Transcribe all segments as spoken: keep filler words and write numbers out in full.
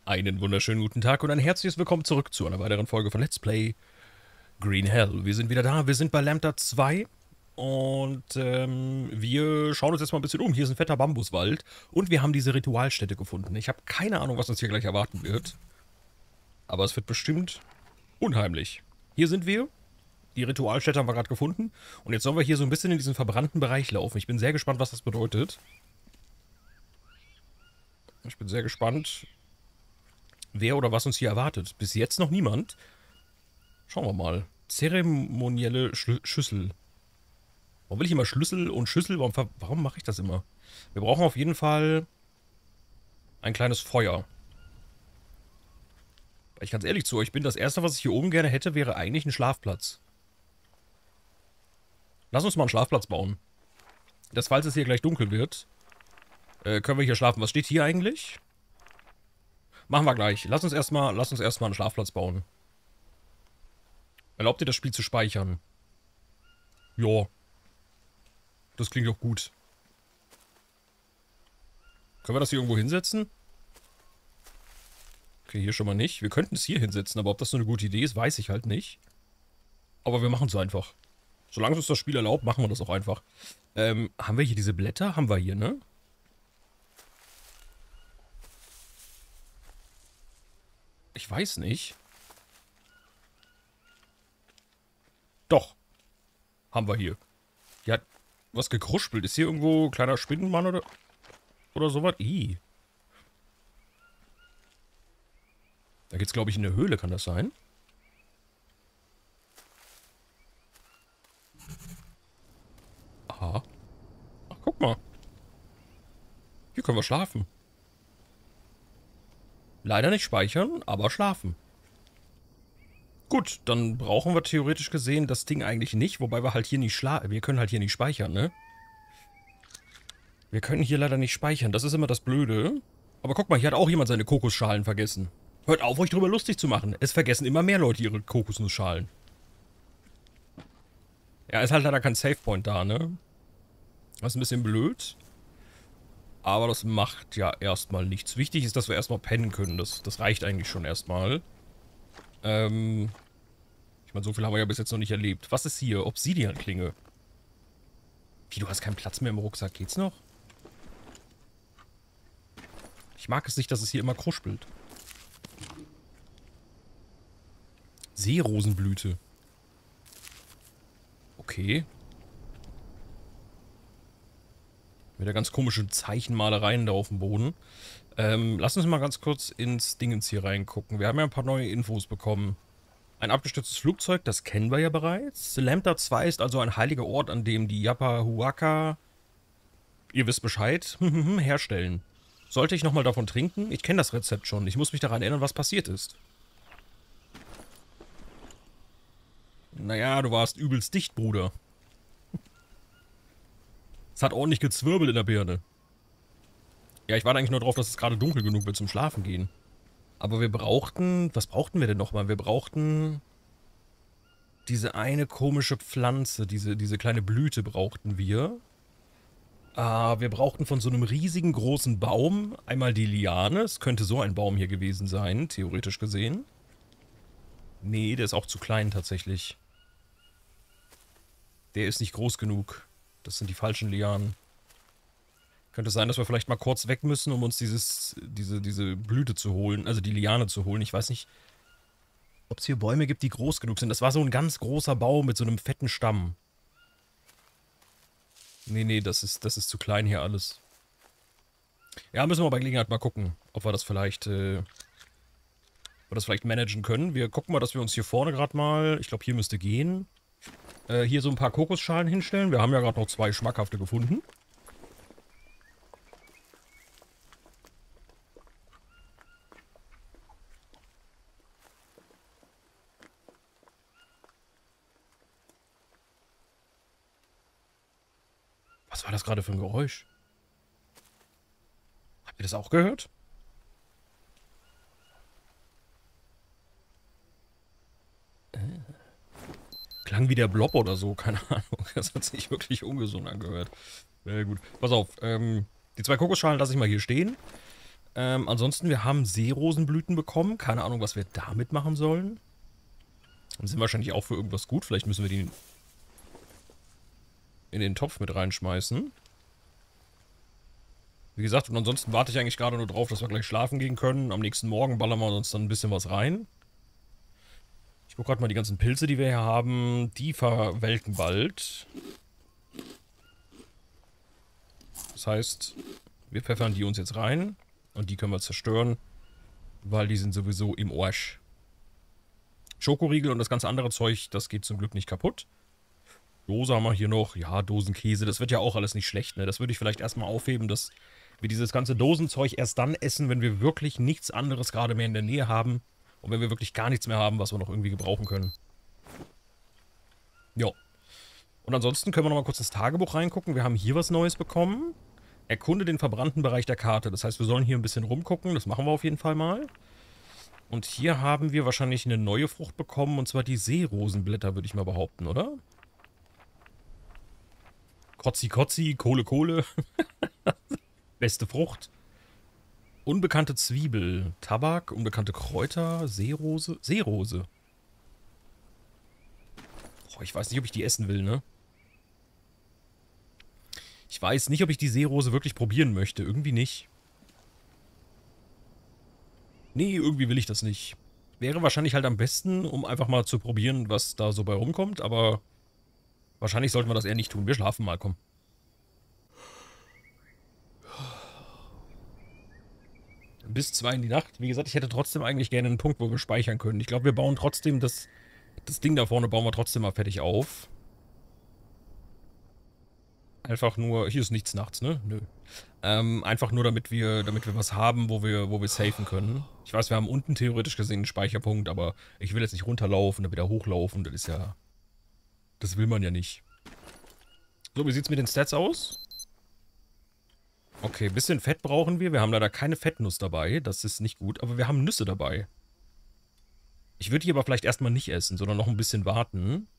Einen wunderschönen guten Tag und ein herzliches Willkommen zurück zu einer weiteren Folge von Let's Play Green Hell. Wir sind wieder da, wir sind bei Lambda zwei und ähm, wir schauen uns jetzt mal ein bisschen um. Hier ist ein fetter Bambuswald und wir haben diese Ritualstätte gefunden. Ich habe keine Ahnung, was uns hier gleich erwarten wird, aber es wird bestimmt unheimlich. Hier sind wir, die Ritualstätte haben wir gerade gefunden und jetzt sollen wir hier so ein bisschen in diesen verbrannten Bereich laufen. Ich bin sehr gespannt, was das bedeutet. Ich bin sehr gespannt, wer oder was uns hier erwartet. Bis jetzt noch niemand. Schauen wir mal. Zeremonielle Schlü Schüssel. Warum will ich immer Schlüssel und Schüssel? Warum, warum mache ich das immer? Wir brauchen auf jeden Fall ein kleines Feuer. Weil ich ganz ehrlich zu euch bin, das erste, was ich hier oben gerne hätte, wäre eigentlich ein Schlafplatz. Lass uns mal einen Schlafplatz bauen. Das, falls es hier gleich dunkel wird, äh, können wir hier schlafen. Was steht hier eigentlich? Machen wir gleich. Lass uns erstmal, lass uns erstmal einen Schlafplatz bauen. Erlaubt ihr das Spiel zu speichern? Ja. Das klingt doch gut. Können wir das hier irgendwo hinsetzen? Okay, hier schon mal nicht. Wir könnten es hier hinsetzen, aber ob das so eine gute Idee ist, weiß ich halt nicht. Aber wir machen es einfach. Solange es uns das Spiel erlaubt, machen wir das auch einfach. Ähm, haben wir hier diese Blätter? Haben wir hier, ne? Ich weiß nicht. Doch. Haben wir hier. Die hat was gekruspelt. Ist hier irgendwo ein kleiner Spinnenmann oder, oder sowas? Ih. Da geht's, glaube ich, in eine Höhle, kann das sein? Aha. Ach, guck mal. Hier können wir schlafen. Leider nicht speichern, aber schlafen. Gut, dann brauchen wir theoretisch gesehen das Ding eigentlich nicht, wobei wir halt hier nicht schlafen. Wir können halt hier nicht speichern, ne? Wir können hier leider nicht speichern, das ist immer das Blöde. Aber guck mal, hier hat auch jemand seine Kokosschalen vergessen. Hört auf, euch drüber lustig zu machen. Es vergessen immer mehr Leute ihre Kokosnussschalen. Ja, ist halt leider kein Savepoint da, ne? Das ist ein bisschen blöd. Aber das macht ja erstmal nichts. Wichtig ist, dass wir erstmal pennen können. Das, das reicht eigentlich schon erstmal. Ähm, ich meine, so viel haben wir ja bis jetzt noch nicht erlebt. Was ist hier? Obsidian-Klinge. Wie, du hast keinen Platz mehr im Rucksack? Geht's noch? Ich mag es nicht, dass es hier immer kruspelt. Seerosenblüte. Okay. Wieder ganz komische Zeichenmalereien da auf dem Boden. Ähm, lass uns mal ganz kurz ins Dingens hier reingucken. Wir haben ja ein paar neue Infos bekommen. Ein abgestürztes Flugzeug, das kennen wir ja bereits. Lambda zwei ist also ein heiliger Ort, an dem die Yapahuaca, ihr wisst Bescheid, herstellen. Sollte ich nochmal davon trinken? Ich kenne das Rezept schon. Ich muss mich daran erinnern, was passiert ist. Naja, du warst übelst dicht, Bruder. Es hat ordentlich gezwirbelt in der Birne. Ja, ich warte eigentlich nur drauf, dass es gerade dunkel genug wird zum Schlafen gehen. Aber wir brauchten... Was brauchten wir denn nochmal? Wir brauchten... Diese eine komische Pflanze, diese, diese kleine Blüte brauchten wir. Ah, wir brauchten von so einem riesigen großen Baum einmal die Liane. Es könnte so ein Baum hier gewesen sein, theoretisch gesehen. Nee, der ist auch zu klein tatsächlich. Der ist nicht groß genug. Das sind die falschen Lianen. Könnte sein, dass wir vielleicht mal kurz weg müssen, um uns dieses, diese, diese Blüte zu holen, also die Liane zu holen. Ich weiß nicht, ob es hier Bäume gibt, die groß genug sind. Das war so ein ganz großer Baum mit so einem fetten Stamm. Nee, nee, das ist, das ist zu klein hier alles. Ja, müssen wir bei Gelegenheit mal gucken, ob wir das vielleicht, äh, ob wir das vielleicht managen können. Wir gucken mal, dass wir uns hier vorne gerade mal, ich glaube, hier müsste gehen, äh, hier so ein paar Kokosschalen hinstellen. Wir haben ja gerade noch zwei schmackhafte gefunden. Was war das gerade für ein Geräusch? Habt ihr das auch gehört? Äh. Klang wie der Blob oder so, keine Ahnung. Das hat sich wirklich ungesund angehört. Sehr gut. Pass auf, ähm, die zwei Kokosschalen lasse ich mal hier stehen. Ähm, ansonsten, wir haben Seerosenblüten bekommen. Keine Ahnung, was wir damit machen sollen. Und sind wahrscheinlich auch für irgendwas gut. Vielleicht müssen wir die in den Topf mit reinschmeißen. Wie gesagt, und ansonsten warte ich eigentlich gerade nur drauf, dass wir gleich schlafen gehen können. Am nächsten Morgen ballern wir uns dann ein bisschen was rein. Ich gucke gerade mal die ganzen Pilze, die wir hier haben. Die verwelken bald. Das heißt, wir pfeffern die uns jetzt rein. Und die können wir zerstören. Weil die sind sowieso im Arsch. Schokoriegel und das ganze andere Zeug, das geht zum Glück nicht kaputt. Dose haben wir hier noch. Ja, Dosenkäse. Das wird ja auch alles nicht schlecht, ne? Das würde ich vielleicht erstmal aufheben, dass wir dieses ganze Dosenzeug erst dann essen, wenn wir wirklich nichts anderes gerade mehr in der Nähe haben. Und wenn wir wirklich gar nichts mehr haben, was wir noch irgendwie gebrauchen können. Jo. Und ansonsten können wir noch mal kurz ins Tagebuch reingucken. Wir haben hier was Neues bekommen. Erkunde den verbrannten Bereich der Karte. Das heißt, wir sollen hier ein bisschen rumgucken. Das machen wir auf jeden Fall mal. Und hier haben wir wahrscheinlich eine neue Frucht bekommen. Und zwar die Seerosenblätter, würde ich mal behaupten, oder? Kotzi, Kotzi, Kohle, Kohle. Beste Frucht. Unbekannte Zwiebel. Tabak, unbekannte Kräuter, Seerose. Seerose. Boah, ich weiß nicht, ob ich die essen will, ne? Ich weiß nicht, ob ich die Seerose wirklich probieren möchte. Irgendwie nicht. Nee, irgendwie will ich das nicht. Wäre wahrscheinlich halt am besten, um einfach mal zu probieren, was da so bei rumkommt, aber wahrscheinlich sollten wir das eher nicht tun. Wir schlafen mal, komm. Bis zwei in die Nacht. Wie gesagt, ich hätte trotzdem eigentlich gerne einen Punkt, wo wir speichern können. Ich glaube, wir bauen trotzdem das, das Ding da vorne, bauen wir trotzdem mal fertig auf. Einfach nur, hier ist nichts nachts, ne? Nö. Ähm, einfach nur, damit wir, damit wir was haben, wo wir, wo wir safen können. Ich weiß, wir haben unten theoretisch gesehen einen Speicherpunkt, aber ich will jetzt nicht runterlaufen, dann wieder hochlaufen. Das ist ja, das will man ja nicht. So, wie sieht's mit den Stats aus? Okay, bisschen Fett brauchen wir. Wir haben leider keine Fettnuss dabei. Das ist nicht gut, aber wir haben Nüsse dabei. Ich würde die aber vielleicht erstmal nicht essen, sondern noch ein bisschen warten.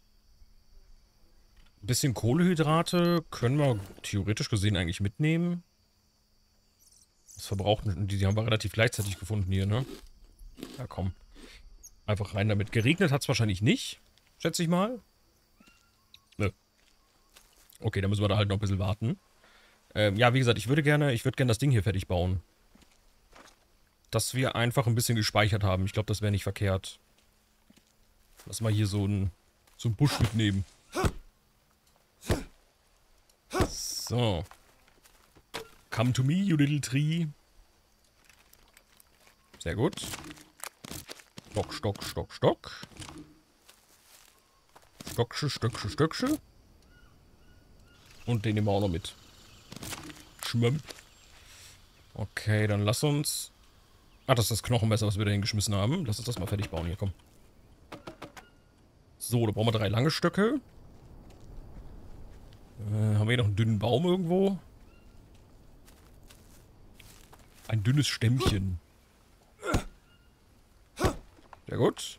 Ein bisschen Kohlenhydrate können wir theoretisch gesehen eigentlich mitnehmen. Das verbrauchen, die, die haben wir relativ gleichzeitig gefunden hier, ne? Ja, komm. Einfach rein damit. Geregnet hat es wahrscheinlich nicht, schätze ich mal. Nö. Okay, dann müssen wir da halt noch ein bisschen warten. Ähm, ja, wie gesagt, ich würde gerne, ich würde gerne das Ding hier fertig bauen. Dass wir einfach ein bisschen gespeichert haben. Ich glaube, das wäre nicht verkehrt. Lass mal hier so einen so einen Busch mitnehmen. So. Come to me, you little tree. Sehr gut. Stock, Stock, Stock, Stock. Stocksche, Stöcksche, Stöcksche. Und den nehmen wir auch noch mit. Schmömm. Okay, dann lass uns... Ah, das ist das Knochenmesser, was wir da hingeschmissen haben. Lass uns das mal fertig bauen hier, komm. So, da brauchen wir drei lange Stöcke. Äh, haben wir hier noch einen dünnen Baum irgendwo? Ein dünnes Stämmchen. Sehr gut.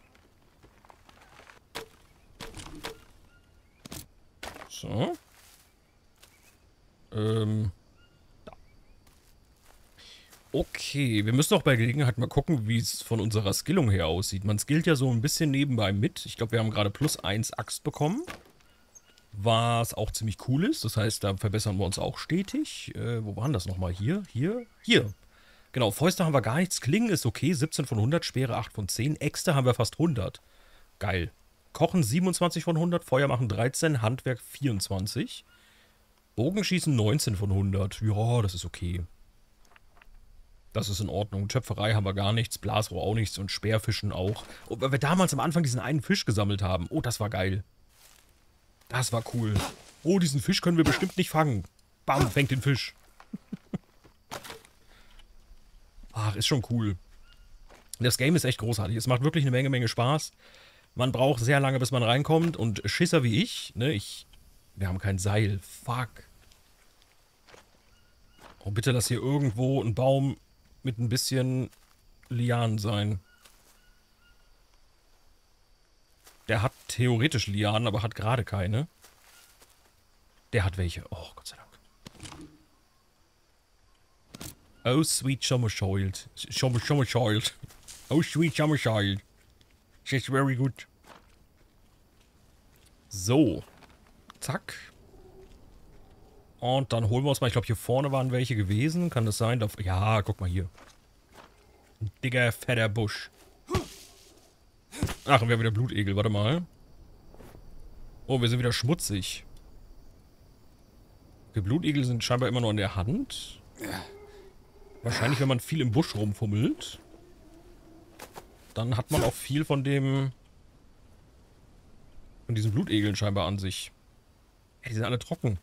So. Ähm... Okay, wir müssen auch bei Gelegenheit mal gucken, wie es von unserer Skillung her aussieht. Man skillt ja so ein bisschen nebenbei mit. Ich glaube, wir haben gerade plus eins Axt bekommen. Was auch ziemlich cool ist. Das heißt, da verbessern wir uns auch stetig. Äh, wo waren das nochmal? Hier? Hier? Hier. Genau, Fäuste haben wir gar nichts. Klingen ist okay. siebzehn von hundert. Speere acht von zehn. Äxte haben wir fast hundert. Geil. Kochen siebenundzwanzig von hundert. Feuer machen dreizehn. Handwerk vierundzwanzig. Bogenschießen neunzehn von hundert. Ja, das ist okay. Das ist in Ordnung. Töpferei haben wir gar nichts, Blasrohr auch nichts und Speerfischen auch. Und weil wir damals am Anfang diesen einen Fisch gesammelt haben. Oh, das war geil. Das war cool. Oh, diesen Fisch können wir bestimmt nicht fangen. Bam, fängt den Fisch. Ach, ist schon cool. Das Game ist echt großartig. Es macht wirklich eine Menge, Menge Spaß. Man braucht sehr lange, bis man reinkommt. Und Schisser wie ich, ne, ich... Wir haben kein Seil. Fuck. Oh, bitte lass hier irgendwo ein Baum... mit ein bisschen Lianen sein. Der hat theoretisch Lianen, aber hat gerade keine. Der hat welche. Oh, Gott sei Dank. Oh, sweet summer child. Summer, summer child. Oh, sweet summer child. She's very good. So. Zack. Und dann holen wir uns mal, ich glaube hier vorne waren welche gewesen. Kann das sein? Ja, guck mal hier. Ein dicker, fetter Busch. Ach, und wir haben wieder Blutegel, warte mal. Oh, wir sind wieder schmutzig. Die Blutegel sind scheinbar immer noch in der Hand. Wahrscheinlich, wenn man viel im Busch rumfummelt. Dann hat man auch viel von dem... Von diesen Blutegeln scheinbar an sich. Ey, die sind alle trocken.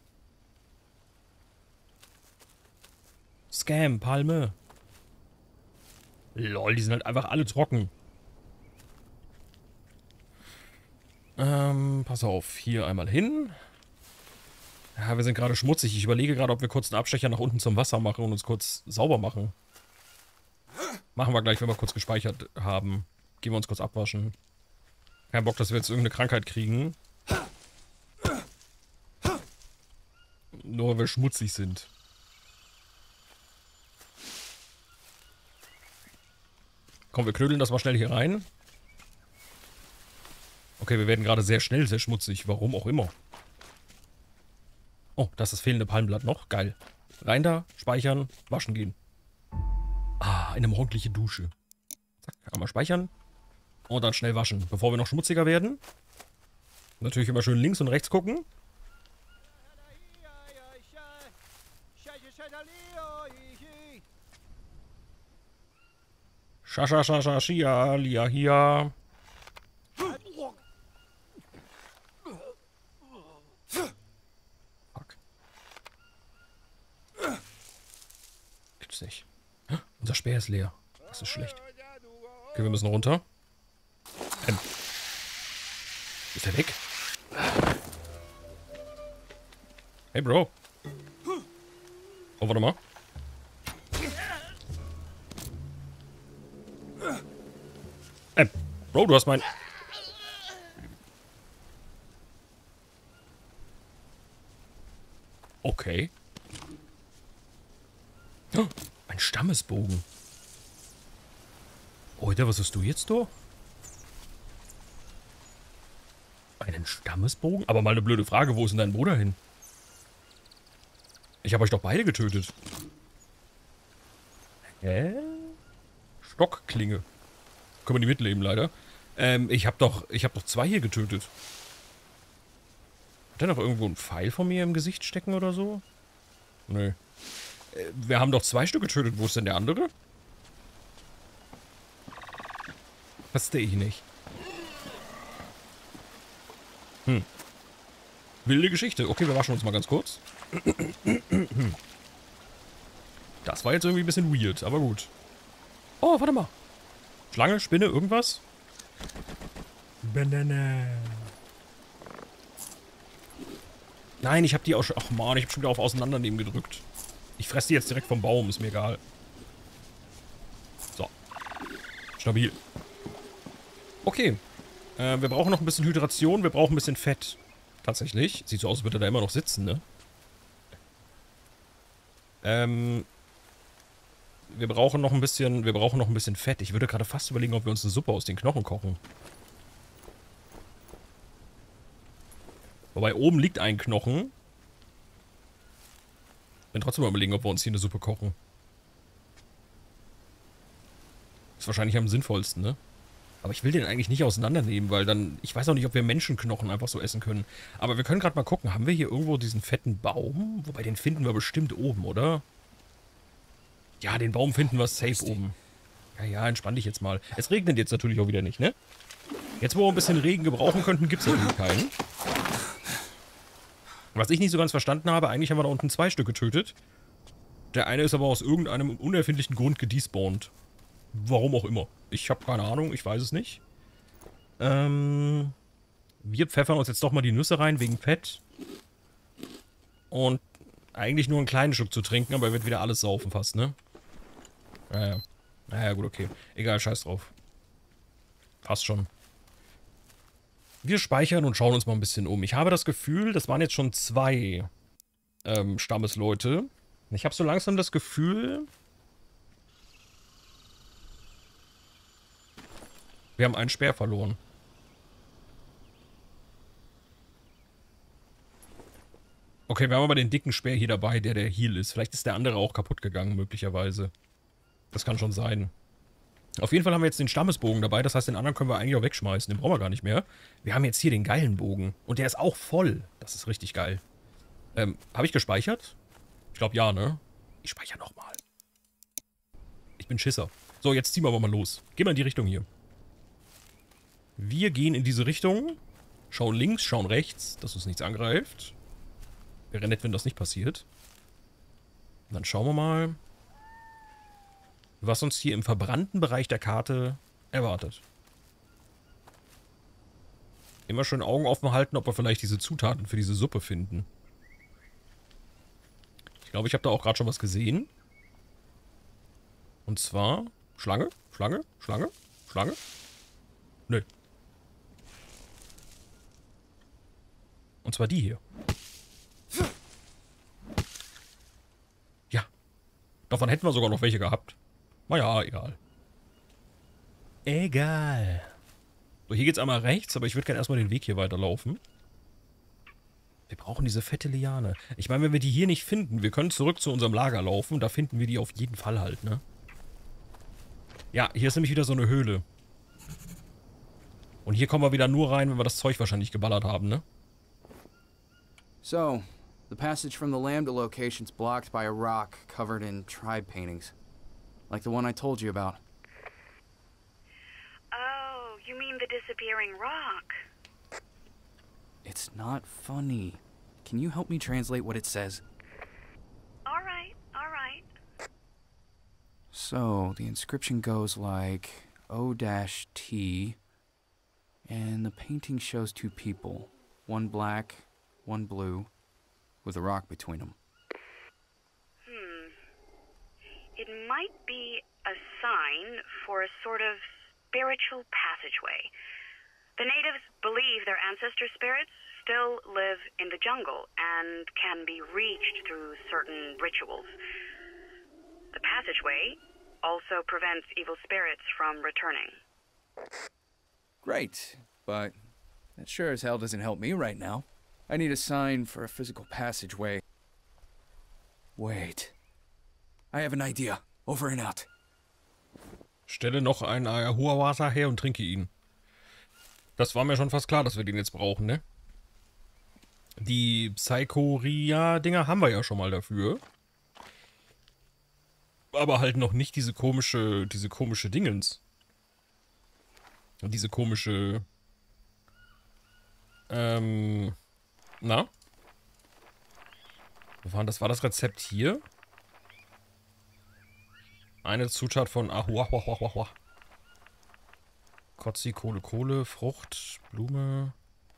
Scam, Palme. Lol, die sind halt einfach alle trocken. Ähm, pass auf. Hier einmal hin. Ja, wir sind gerade schmutzig. Ich überlege gerade, ob wir kurz einen Abstecher nach unten zum Wasser machen und uns kurz sauber machen. Machen wir gleich, wenn wir kurz gespeichert haben. Gehen wir uns kurz abwaschen. Kein Bock, dass wir jetzt irgendeine Krankheit kriegen. Nur weil wir schmutzig sind. Komm, wir knödeln das mal schnell hier rein. Okay, wir werden gerade sehr schnell sehr schmutzig. Warum auch immer. Oh, das ist das fehlende Palmblatt noch. Geil. Rein da, speichern, waschen gehen. Ah, eine morgendliche Dusche. Zack, einmal speichern. Und dann schnell waschen, bevor wir noch schmutziger werden. Natürlich immer schön links und rechts gucken. Schascha, schascha, schia, lia, hia. Fuck. Gibt's nicht. Unser Speer ist leer. Das ist schlecht. Okay, wir müssen runter. Ähm. Ist er weg? Hey, Bro. Oh, warte mal. Ähm. Bro, du hast mein... Okay. Oh, ein Stammesbogen. Alter, was hast du jetzt da? Einen Stammesbogen? Aber mal eine blöde Frage, wo ist denn dein Bruder hin? Ich habe euch doch beide getötet. Hä? Stockklinge. Können wir nicht mitleben, leider. Ähm, ich habe doch, ich habe doch zwei hier getötet. Hat der noch irgendwo einen Pfeil von mir im Gesicht stecken oder so? Nö. Äh, wir haben doch zwei Stück getötet. Wo ist denn der andere? Verstehe ich nicht. Hm. Wilde Geschichte. Okay, wir waschen uns mal ganz kurz. Das war jetzt irgendwie ein bisschen weird, aber gut. Oh, warte mal. Schlange, Spinne, irgendwas? Banana. Nein, ich habe die auch schon... Ach man, ich habe schon wieder auf Auseinandernehmen gedrückt. Ich fresse die jetzt direkt vom Baum, ist mir egal. So. Stabil. Okay. Äh, wir brauchen noch ein bisschen Hydration, wir brauchen ein bisschen Fett. Tatsächlich. Sieht so aus, als würde er da immer noch sitzen, ne? Ähm... Wir brauchen noch ein bisschen, wir brauchen noch ein bisschen Fett. Ich würde gerade fast überlegen, ob wir uns eine Suppe aus den Knochen kochen. Wobei oben liegt ein Knochen. Ich will trotzdem mal überlegen, ob wir uns hier eine Suppe kochen. Ist wahrscheinlich am sinnvollsten, ne? Aber ich will den eigentlich nicht auseinandernehmen, weil dann... Ich weiß auch nicht, ob wir Menschenknochen einfach so essen können. Aber wir können gerade mal gucken. Haben wir hier irgendwo diesen fetten Baum? Wobei, den finden wir bestimmt oben, oder? Ja, den Baum finden wir safe oben. Ja, ja, entspann dich jetzt mal. Es regnet jetzt natürlich auch wieder nicht, ne? Jetzt, wo wir ein bisschen Regen gebrauchen könnten, gibt es natürlich keinen. Was ich nicht so ganz verstanden habe, eigentlich haben wir da unten zwei Stück getötet. Der eine ist aber aus irgendeinem unerfindlichen Grund gedespawnt. Warum auch immer. Ich habe keine Ahnung, ich weiß es nicht. Ähm, wir pfeffern uns jetzt doch mal die Nüsse rein, wegen Fett. Und eigentlich nur einen kleinen Stück zu trinken, aber er wird wieder alles saufen fast, ne? Naja. Naja, gut, okay. Egal, scheiß drauf. Passt schon. Wir speichern und schauen uns mal ein bisschen um. Ich habe das Gefühl, das waren jetzt schon zwei ähm, Stammesleute. Ich habe so langsam das Gefühl, Wir haben einen Speer verloren. Okay, wir haben aber den dicken Speer hier dabei, der der Heal ist. Vielleicht ist der andere auch kaputt gegangen, möglicherweise. Das kann schon sein. Auf jeden Fall haben wir jetzt den Stammesbogen dabei. Das heißt, den anderen können wir eigentlich auch wegschmeißen. Den brauchen wir gar nicht mehr. Wir haben jetzt hier den geilen Bogen. Und der ist auch voll. Das ist richtig geil. Ähm, habe ich gespeichert? Ich glaube ja, ne? Ich speichere nochmal. Ich bin Schisser. So, jetzt ziehen wir aber mal los. Gehen wir in die Richtung hier. Wir gehen in diese Richtung. Schauen links, schauen rechts, dass uns nichts angreift. Wäre nett, wenn das nicht passiert. Und dann schauen wir mal, was uns hier im verbrannten Bereich der Karte erwartet. Immer schön Augen offen halten, ob wir vielleicht diese Zutaten für diese Suppe finden. Ich glaube, ich habe da auch gerade schon was gesehen. Und zwar Schlange, Schlange, Schlange, Schlange. Nö. Und zwar die hier. Ja. Davon hätten wir sogar noch welche gehabt. Naja, egal. Egal. So, hier geht's einmal rechts, aber ich würde gerne erstmal den Weg hier weiterlaufen. Wir brauchen diese fette Liane. Ich meine, wenn wir die hier nicht finden, wir können zurück zu unserem Lager laufen. Da finden wir die auf jeden Fall halt, ne? Ja, hier ist nämlich wieder so eine Höhle. Und hier kommen wir wieder nur rein, wenn wir das Zeug wahrscheinlich geballert haben, ne? So, the passage from the Lambda location's blocked by a rock covered in tribe paintings. Like the one I told you about. Oh, you mean the disappearing rock? It's not funny. Can you help me translate what it says? All right, all right. So, the inscription goes like O-T, and the painting shows two people. One black, one blue, with a rock between them. Hmm. It might be a sign for a sort of spiritual passageway. The natives believe their ancestor spirits still live in the jungle and can be reached through certain rituals. The passageway also prevents evil spirits from returning. Great, but that sure as hell doesn't help me right now. I need a sign for a physical passageway. Wait. I have an idea. Over and out. Stelle noch einen Ayahuasca her und trinke ihn. Das war mir schon fast klar, dass wir den jetzt brauchen, ne? Die Psychoria-Dinger haben wir ja schon mal dafür. Aber halt noch nicht diese komische, diese komische Dingens. Und diese komische... Ähm... Na? Das war das Rezept hier? Eine Zutat von Ahuahuahuahua. Kotzi, Kohle, Kohle, Frucht, Blume.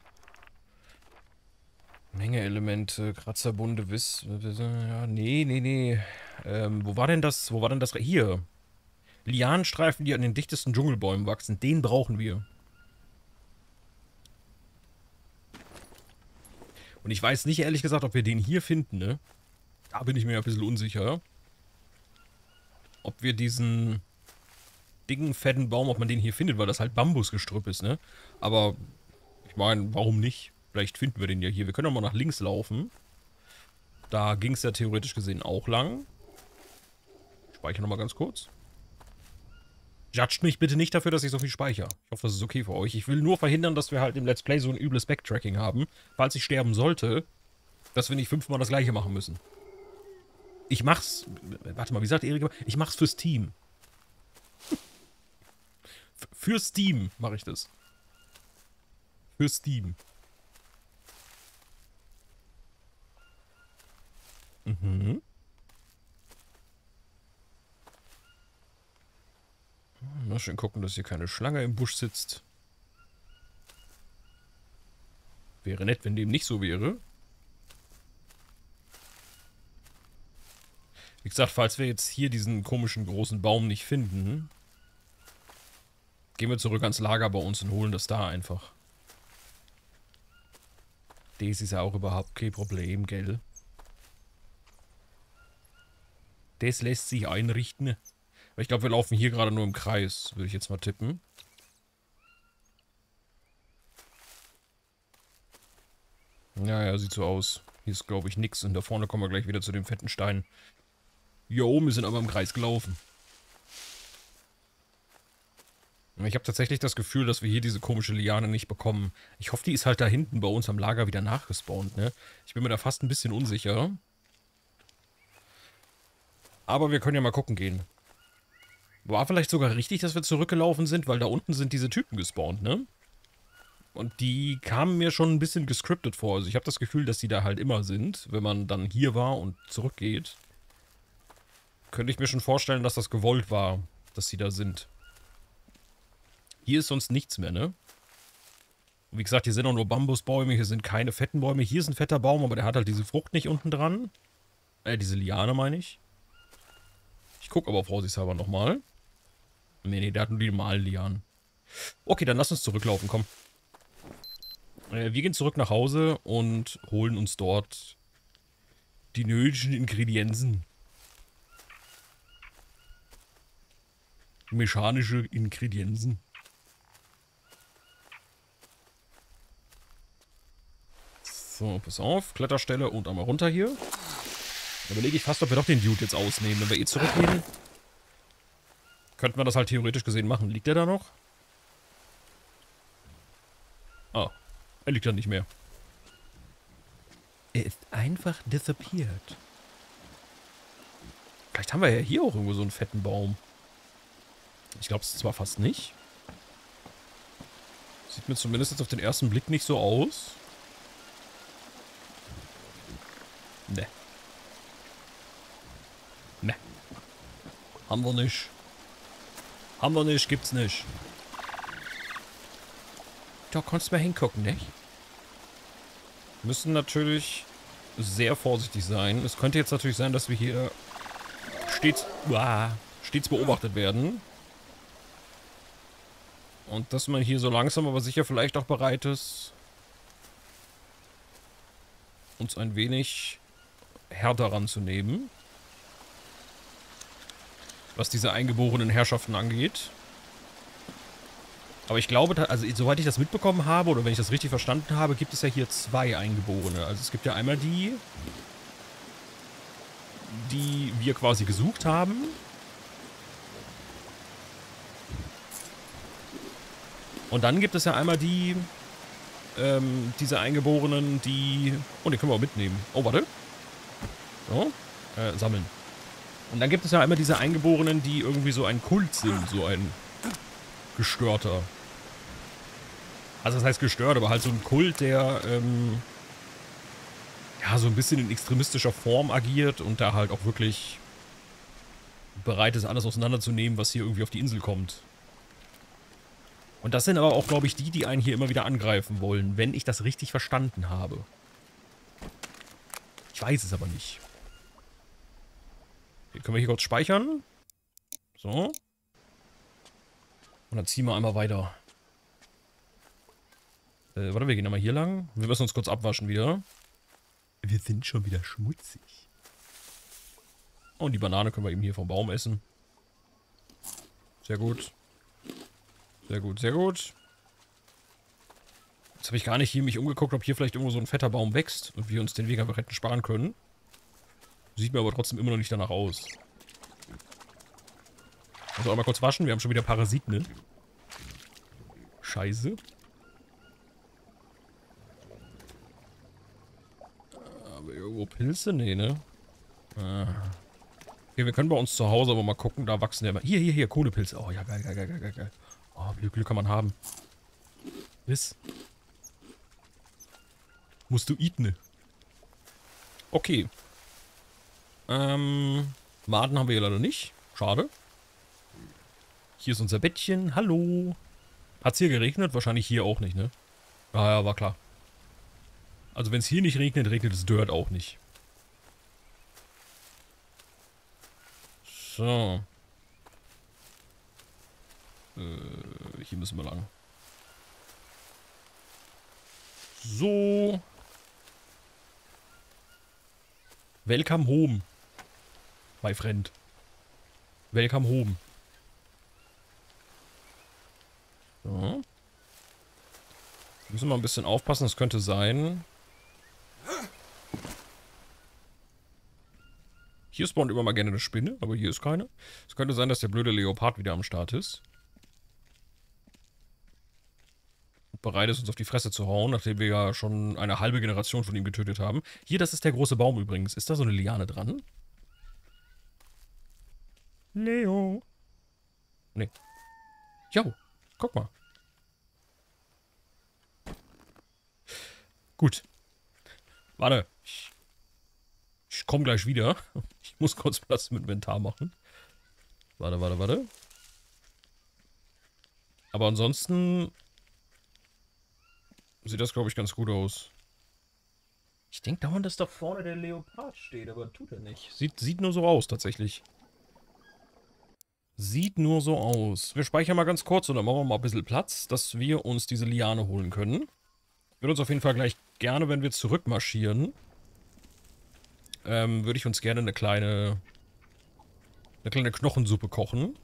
Menge Elemente, Kratzerbunde, Wiss. Ja, nee, nee, nee. Ähm, wo war denn das? Wo war denn das? Hier. Lianenstreifen, die an den dichtesten Dschungelbäumen wachsen. Den brauchen wir. Und ich weiß nicht, ehrlich gesagt, ob wir den hier finden, ne? Da bin ich mir ein bisschen unsicher. Ob wir diesen dicken, fetten Baum, ob man den hier findet, weil das halt Bambusgestrüpp ist, ne? Aber, ich meine, warum nicht? Vielleicht finden wir den ja hier. Wir können auch mal nach links laufen. Da ging es ja theoretisch gesehen auch lang. Ich speichere nochmal ganz kurz. Judgt mich bitte nicht dafür, dass ich so viel speichere. Ich hoffe, das ist okay für euch. Ich will nur verhindern, dass wir halt im Let's Play so ein übles Backtracking haben. Falls ich sterben sollte, dass wir nicht fünfmal das gleiche machen müssen. Ich mach's... Warte mal, wie sagt Erik? Ich mach's fürs Team. Fürs Team mache ich das. Fürs Team. Mhm. Mal schön gucken, dass hier keine Schlange im Busch sitzt. Wäre nett, wenn dem nicht so wäre. Wie gesagt, falls wir jetzt hier diesen komischen großen Baum nicht finden, gehen wir zurück ans Lager bei uns und holen das da einfach. Das ist ja auch überhaupt kein Problem, gell? Das lässt sich einrichten. Aber ich glaube, wir laufen hier gerade nur im Kreis, würde ich jetzt mal tippen. Ja, ja, sieht so aus. Hier ist, glaube ich, nix. Und da vorne kommen wir gleich wieder zu dem fetten Stein. Jo, wir sind aber im Kreis gelaufen. Ich habe tatsächlich das Gefühl, dass wir hier diese komische Liane nicht bekommen. Ich hoffe, die ist halt da hinten bei uns am Lager wieder nachgespawnt, ne? Ich bin mir da fast ein bisschen unsicher. Aber wir können ja mal gucken gehen. War vielleicht sogar richtig, dass wir zurückgelaufen sind, weil da unten sind diese Typen gespawnt, ne? Und die kamen mir schon ein bisschen gescriptet vor. Also ich habe das Gefühl, dass die da halt immer sind, wenn man dann hier war und zurückgeht. Könnte ich mir schon vorstellen, dass das gewollt war, dass sie da sind. Hier ist sonst nichts mehr, ne? Und wie gesagt, hier sind auch nur Bambusbäume, hier sind keine fetten Bäume. Hier ist ein fetter Baum, aber der hat halt diese Frucht nicht unten dran. Äh, diese Liane meine ich. Ich gucke aber vorsichtshalber nochmal. Nee, nee, der hat nur die normalen Lianen. Okay, dann lass uns zurücklaufen, komm. Äh, wir gehen zurück nach Hause und holen uns dort die nötigen Ingredienzen. Mechanische Ingredienzen. So, pass auf. Kletterstelle und einmal runter hier. Da überlege ich fast, ob wir doch den Dude jetzt ausnehmen. Wenn wir eh zurückgehen, könnten wir das halt theoretisch gesehen machen. Liegt der da noch? Ah, er liegt da nicht mehr. Er ist einfach disappeared. Vielleicht haben wir ja hier auch irgendwo so einen fetten Baum. Ich glaube es zwar fast nicht. Sieht mir zumindest jetzt auf den ersten Blick nicht so aus. Ne. Ne. Haben wir nicht. Haben wir nicht, gibt's nicht. Da kannst du mal hingucken, nicht? Müssen natürlich sehr vorsichtig sein. Es könnte jetzt natürlich sein, dass wir hier stets, uah, stets beobachtet werden. Und dass man hier so langsam aber sicher vielleicht auch bereit ist, uns ein wenig härter ranzunehmen. Was diese eingeborenen Herrschaften angeht. Aber ich glaube, also soweit ich das mitbekommen habe, oder wenn ich das richtig verstanden habe, gibt es ja hier zwei Eingeborene. Also es gibt ja einmal die, die wir quasi gesucht haben. Und dann gibt es ja einmal die, ähm, diese Eingeborenen, die... Oh, den können wir auch mitnehmen. Oh, warte. So, äh, sammeln. Und dann gibt es ja einmal diese Eingeborenen, die irgendwie so ein Kult sind, so ein gestörter. Also das heißt gestört, aber halt so ein Kult, der, ähm, ja, so ein bisschen in extremistischer Form agiert und da halt auch wirklich bereit ist, alles auseinanderzunehmen, was hier irgendwie auf die Insel kommt. Und das sind aber auch, glaube ich, die, die einen hier immer wieder angreifen wollen, wenn ich das richtig verstanden habe. Ich weiß es aber nicht. Hier können wir hier kurz speichern. So. Und dann ziehen wir einmal weiter. Äh, warte, wir gehen einmal hier lang. Wir müssen uns kurz abwaschen wieder. Wir sind schon wieder schmutzig. Und die Banane können wir eben hier vom Baum essen. Sehr gut. Sehr gut, sehr gut. Jetzt habe ich gar nicht hier mich umgeguckt, ob hier vielleicht irgendwo so ein fetter Baum wächst und wir uns den Weg einfach hätten sparen können. Sieht mir aber trotzdem immer noch nicht danach aus. Also einmal kurz waschen, wir haben schon wieder Parasiten, ne? Scheiße. Aber irgendwo Pilze? Nee, ne? Ah. Okay, wir können bei uns zu Hause aber mal gucken, da wachsen ja immer... Hier, hier, hier, Kohlepilze. Oh ja, geil, geil, geil, geil, geil. Oh, wie viel Glück kann man haben. Wiss. Musst du eat, ne? Okay. Ähm, Maden haben wir hier leider nicht. Schade. Hier ist unser Bettchen. Hallo. Hat's hier geregnet? Wahrscheinlich hier auch nicht, ne? Ah ja, war klar. Also wenn es hier nicht regnet, regnet es dort auch nicht. So. Äh, hier müssen wir lang. So. Welcome home. My friend. Welcome home. So. Müssen wir ein bisschen aufpassen, das könnte sein, Hier spawnt immer mal gerne eine Spinne, aber hier ist keine. Es könnte sein, dass der blöde Leopard wieder am Start ist. Und bereit ist, uns auf die Fresse zu hauen, nachdem wir ja schon eine halbe Generation von ihm getötet haben. Hier, das ist der große Baum übrigens. Ist da so eine Liane dran? Leo. Nee. Jo, guck mal. Gut. Warte. Ich, ich komme gleich wieder. Ich muss kurz Platz mit Inventar machen. Warte, warte, warte. Aber ansonsten sieht das, glaube ich, ganz gut aus. Ich denke dauernd, dass da vorne der Leopard steht, aber tut er nicht. Sieht, sieht nur so aus, tatsächlich. Sieht nur so aus. Wir speichern mal ganz kurz und dann machen wir mal ein bisschen Platz, dass wir uns diese Liane holen können. Würde uns auf jeden Fall gleich gerne, wenn wir zurückmarschieren, ähm, würde ich uns gerne eine kleine, eine kleine Knochensuppe kochen.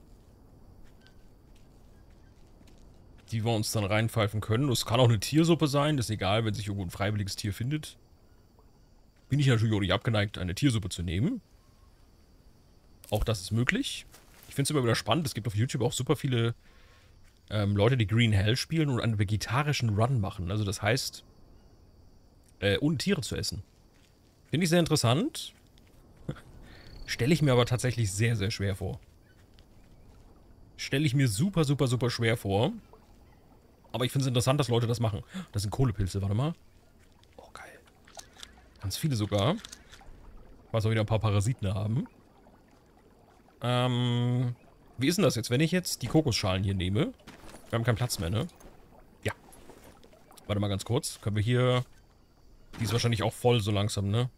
Die wir uns dann reinpfeifen können. Es kann auch eine Tiersuppe sein, ist egal, wenn sich irgendwo ein freiwilliges Tier findet. Bin ich natürlich auch nicht abgeneigt, eine Tiersuppe zu nehmen. Auch das ist möglich. Ich finde es immer wieder spannend, es gibt auf YouTube auch super viele ähm, Leute, die Green Hell spielen und einen vegetarischen Run machen. Also das heißt, äh, ohne Tiere zu essen. Finde ich sehr interessant. Stelle ich mir aber tatsächlich sehr, sehr schwer vor. Stelle ich mir super, super, super schwer vor. Aber ich finde es interessant, dass Leute das machen. Das sind Kohlepilze, warte mal. Oh, geil. Ganz viele sogar. Was auch wieder ein paar Parasiten haben. Ähm, wie ist denn das jetzt, wenn ich jetzt die Kokosschalen hier nehme? Wir haben keinen Platz mehr, ne? Ja. Warte mal ganz kurz. Können wir hier... Die ist wahrscheinlich auch voll so langsam, ne?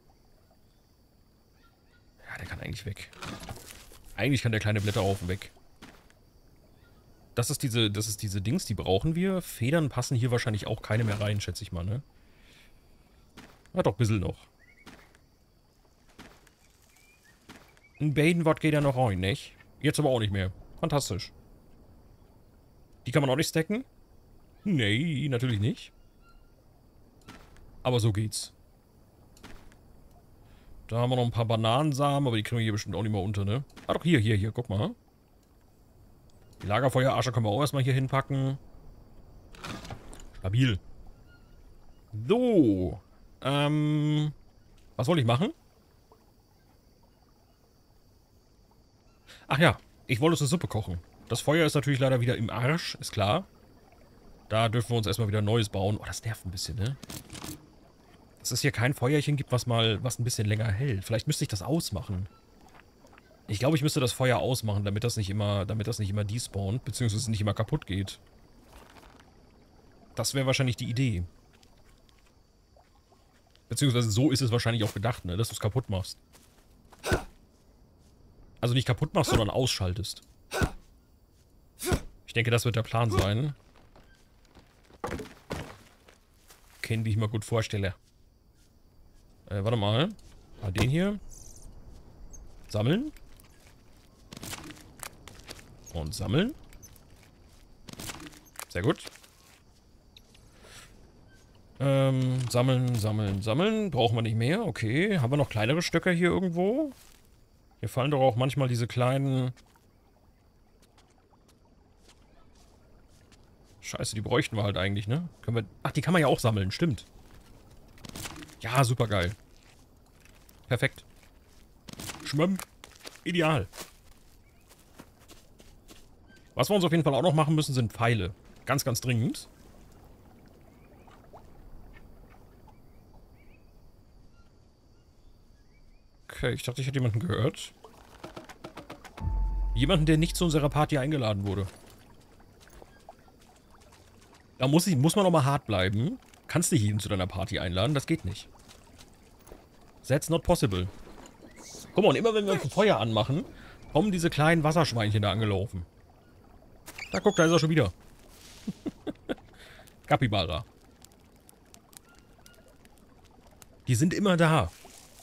Ja, der kann eigentlich weg. Eigentlich kann der kleine Blätterhaufen weg. Das ist diese, das ist diese Dings, die brauchen wir. Federn passen hier wahrscheinlich auch keine mehr rein, schätze ich mal, ne? Ja, doch, ein bisschen noch. Ein Badenwort geht ja noch rein, nicht? Jetzt aber auch nicht mehr. Fantastisch. Die kann man auch nicht stacken? Nee, natürlich nicht. Aber so geht's. Da haben wir noch ein paar Bananensamen, aber die kriegen wir hier bestimmt auch nicht mehr unter, ne? Ah doch, hier, hier, hier, guck mal. Die Lagerfeuerasche können wir auch erstmal hier hinpacken. Stabil. So. Ähm. Was wollte ich machen? Ach ja, ich wollte uns eine Suppe kochen. Das Feuer ist natürlich leider wieder im Arsch, ist klar. Da dürfen wir uns erstmal wieder Neues bauen. Oh, das nervt ein bisschen, ne? Dass es hier kein Feuerchen gibt, was mal, was ein bisschen länger hält. Vielleicht müsste ich das ausmachen. Ich glaube, ich müsste das Feuer ausmachen, damit das nicht immer, damit das nicht immer despawnt, beziehungsweise nicht immer kaputt geht. Das wäre wahrscheinlich die Idee. Beziehungsweise so ist es wahrscheinlich auch gedacht, ne? Dass du es kaputt machst. Also nicht kaputt machst, sondern ausschaltest. Ich denke, das wird der Plan sein. Kennen, wie ich mal gut vorstelle. Äh, warte mal. Mal den hier. Sammeln. Und sammeln. Sehr gut. Ähm, sammeln, sammeln, sammeln. Brauchen wir nicht mehr. Okay. Haben wir noch kleinere Stöcker hier irgendwo? Hier fallen doch auch manchmal diese kleinen... Scheiße, die bräuchten wir halt eigentlich, ne? Können wir... Ach, die kann man ja auch sammeln, stimmt. Ja, super geil. Perfekt. Schwimmen. Ideal. Was wir uns auf jeden Fall auch noch machen müssen, sind Pfeile. Ganz, ganz dringend. Okay, ich dachte, ich hätte jemanden gehört. Jemanden, der nicht zu unserer Party eingeladen wurde. Da muss, ich, muss man auch mal hart bleiben. Kannst nicht jeden zu deiner Party einladen, das geht nicht. That's not possible. Guck mal, und immer wenn wir ein Feuer anmachen, kommen diese kleinen Wasserschweinchen da angelaufen. Da, guck, da ist er schon wieder. Capybara. Die sind immer da.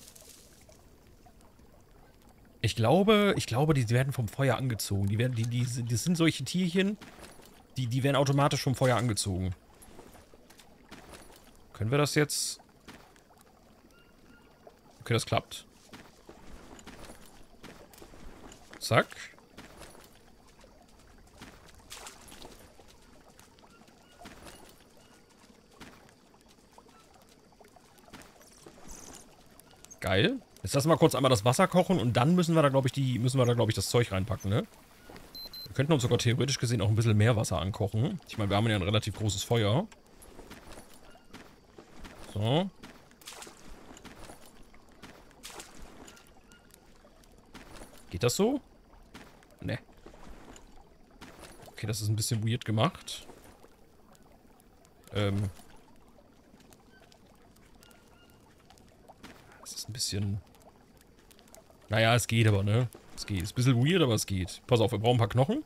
Ich glaube, ich glaube, die werden vom Feuer angezogen. Die werden, die, die, die sind solche Tierchen, die, die werden automatisch vom Feuer angezogen. Können wir das jetzt? Okay, das klappt. Zack. Geil. Jetzt lassen wir kurz einmal das Wasser kochen und dann müssen wir da, glaube ich, die, müssen wir da, glaube ich, das Zeug reinpacken, ne? Wir könnten uns sogar theoretisch gesehen auch ein bisschen mehr Wasser ankochen. Ich meine, wir haben ja ein relativ großes Feuer. So. Geht das so? Ne. Okay, das ist ein bisschen weird gemacht. Ähm. Das ist ein bisschen... Naja, es geht aber, ne? Es geht. Ist ein bisschen weird, aber es geht. Pass auf, wir brauchen ein paar Knochen.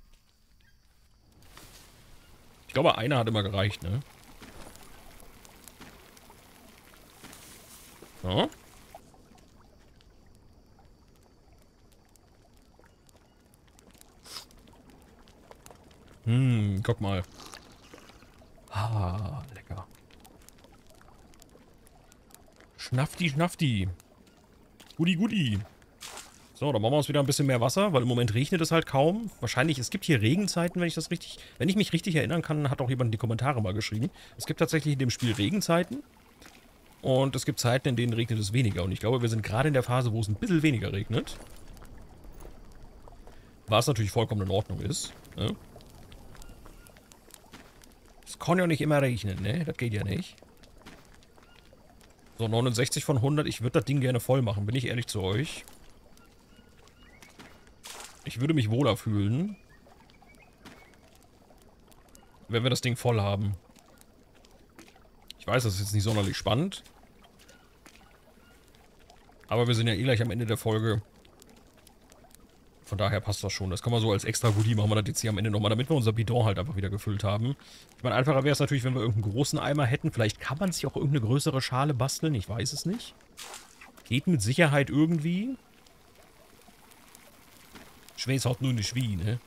Ich glaube, einer hat immer gereicht, ne? So. Hm, guck mal. Ah, lecker. Schnafti, schnafti. Gudi, gudi. So, dann machen wir uns wieder ein bisschen mehr Wasser, weil im Moment regnet es halt kaum. Wahrscheinlich, es gibt hier Regenzeiten, wenn ich das richtig... Wenn ich mich richtig erinnern kann, hat auch jemand in die Kommentare mal geschrieben. Es gibt tatsächlich in dem Spiel Regenzeiten. Und es gibt Zeiten, in denen regnet es weniger. Und ich glaube, wir sind gerade in der Phase, wo es ein bisschen weniger regnet. Was natürlich vollkommen in Ordnung ist. Ne? Es kann ja nicht immer regnen, ne? Das geht ja nicht. So, neunundsechzig von hundert. Ich würde das Ding gerne voll machen, bin ich ehrlich zu euch. Ich würde mich wohler fühlen, wenn wir das Ding voll haben. Ich weiß, das ist jetzt nicht sonderlich spannend. Aber wir sind ja eh gleich am Ende der Folge. Von daher passt das schon. Das kann man so als extra Goodie machen wir das jetzt hier am Ende nochmal, damit wir unser Bidon halt einfach wieder gefüllt haben. Ich meine, einfacher wäre es natürlich, wenn wir irgendeinen großen Eimer hätten. Vielleicht kann man sich auch irgendeine größere Schale basteln. Ich weiß es nicht. Geht mit Sicherheit irgendwie. Ich weiß halt nur nicht wie, ne?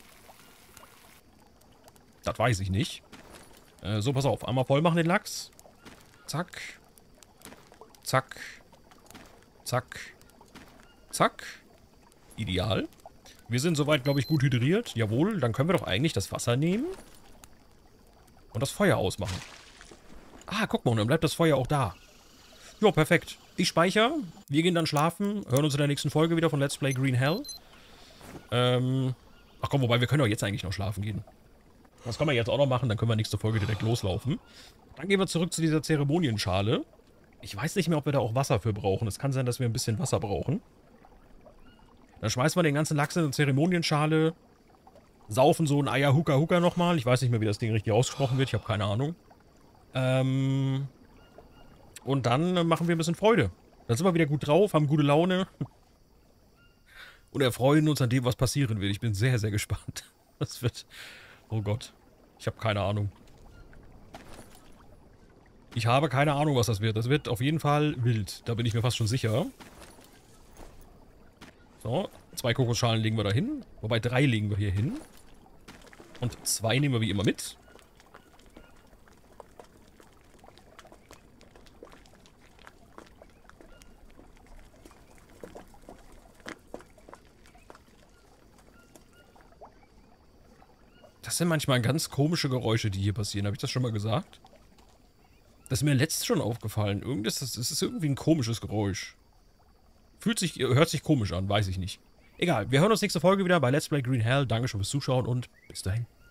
Das weiß ich nicht. Äh, so, pass auf. Einmal voll machen den Lachs. Zack. Zack. Zack. Zack. Ideal. Wir sind soweit, glaube ich, gut hydriert. Jawohl, dann können wir doch eigentlich das Wasser nehmen. Und das Feuer ausmachen. Ah, guck mal, und dann bleibt das Feuer auch da. Jo, perfekt. Ich speichere. Wir gehen dann schlafen. Hören uns in der nächsten Folge wieder von Let's Play Green Hell. Ähm, ach komm, wobei, wir können doch jetzt eigentlich noch schlafen gehen. Das können wir jetzt auch noch machen, dann können wir nächste Folge direkt loslaufen. Dann gehen wir zurück zu dieser Zeremonienschale. Ich weiß nicht mehr, ob wir da auch Wasser für brauchen. Es kann sein, dass wir ein bisschen Wasser brauchen. Dann schmeißen wir den ganzen Lachs in eine Zeremonienschale. Saufen so ein Ayahuka-Huka nochmal. Ich weiß nicht mehr, wie das Ding richtig ausgesprochen wird. Ich habe keine Ahnung. Ähm, und dann machen wir ein bisschen Freude. Dann sind wir wieder gut drauf, haben gute Laune. Und erfreuen uns an dem, was passieren wird. Ich bin sehr, sehr gespannt. Das wird... Oh Gott. Ich habe keine Ahnung. Ich habe keine Ahnung, was das wird. Das wird auf jeden Fall wild. Da bin ich mir fast schon sicher. So. Zwei Kokosschalen legen wir da hin. Wobei drei legen wir hier hin. Und zwei nehmen wir wie immer mit. Das sind manchmal ganz komische Geräusche, die hier passieren. Habe ich das schon mal gesagt? Das ist mir letztens schon aufgefallen. Irgendwas, das ist irgendwie ein komisches Geräusch. Fühlt sich, hört sich komisch an, weiß ich nicht. Egal, wir hören uns nächste Folge wieder bei Let's Play Green Hell. Dankeschön fürs Zuschauen und bis dahin.